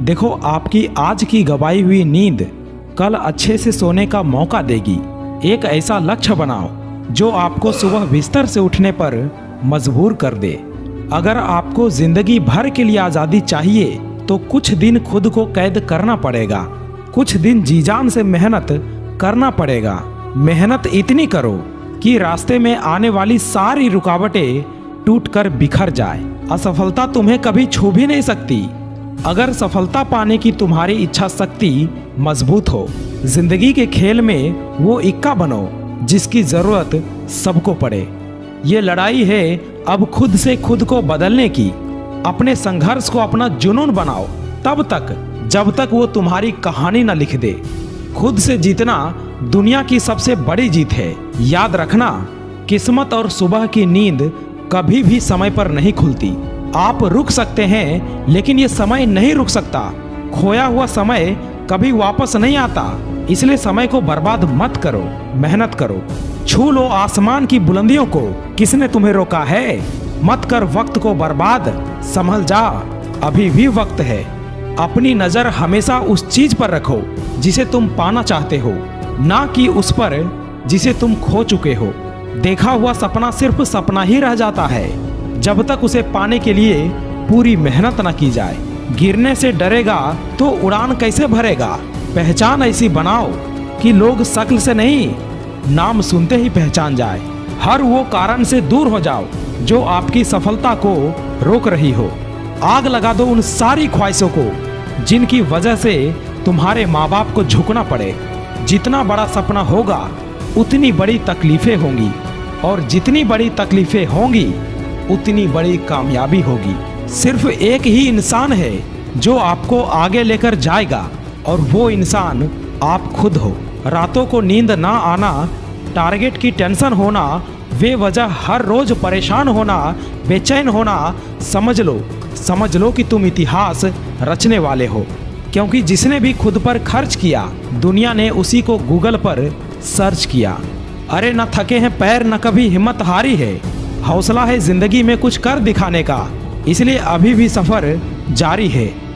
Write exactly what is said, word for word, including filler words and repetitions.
देखो, आपकी आज की गवाई हुई नींद कल अच्छे से सोने का मौका देगी। एक ऐसा लक्ष्य बनाओ जो आपको सुबह बिस्तर से उठने पर मजबूर कर दे। अगर आपको जिंदगी भर के लिए आज़ादी चाहिए तो कुछ दिन खुद को कैद करना पड़ेगा, कुछ दिन जी जान से मेहनत करना पड़ेगा। मेहनत इतनी करो कि रास्ते में आने वाली सारी रुकावटें टूटकर बिखर जाए। असफलता तुम्हें कभी छू भी नहीं सकती अगर सफलता पाने की तुम्हारी इच्छा शक्ति मजबूत हो। जिंदगी के खेल में वो इक्का बनो जिसकी जरूरत सबको पड़े। ये लड़ाई है अब खुद से खुद को बदलने की। अपने संघर्ष को अपना जुनून बनाओ तब तक जब तक वो तुम्हारी कहानी न लिख दे। खुद से जीतना दुनिया की सबसे बड़ी जीत है। याद रखना, किस्मत और सुबह की नींद कभी भी समय पर नहीं खुलती। आप रुक सकते हैं लेकिन ये समय नहीं रुक सकता। खोया हुआ समय कभी वापस नहीं आता, इसलिए समय को बर्बाद मत करो, मेहनत करो। छू लो आसमान की बुलंदियों को, किसने तुम्हें रोका है? मत कर वक्त को बर्बाद, संभल जा, अभी भी वक्त है। अपनी नजर हमेशा उस चीज पर रखो जिसे तुम पाना चाहते हो, ना कि उस पर जिसे तुम खो चुके हो। देखा हुआ सपना सिर्फ सपना ही रह जाता है जब तक उसे पाने के लिए पूरी मेहनत न की जाए। गिरने से डरेगा तो उड़ान कैसे भरेगा? पहचान ऐसी बनाओ कि लोग शक्ल से नहीं, नाम सुनते ही पहचान जाए। हर वो कारण से दूर हो जाओ जो आपकी सफलता को रोक रही हो। आग लगा दो उन सारी ख्वाहिशों को जिनकी वजह से तुम्हारे माँ बाप को झुकना पड़े। जितना बड़ा सपना होगा उतनी बड़ी तकलीफें होंगी, और जितनी बड़ी तकलीफें होंगी उतनी बड़ी कामयाबी होगी। सिर्फ एक ही इंसान है जो आपको आगे लेकर जाएगा, और वो इंसान आप खुद हो। रातों को नींद ना आना, टारगेट की टेंशन होना, बेवजह हर रोज परेशान होना, बेचैन होना, समझ लो समझ लो कि तुम इतिहास रचने वाले हो। क्योंकि जिसने भी खुद पर खर्च किया दुनिया ने उसी को गूगल पर सर्च किया। अरे न थके हैं पैर, न कभी हिम्मत हारी है। हौसला है जिंदगी में कुछ कर दिखाने का, इसलिए अभी भी सफर जारी है।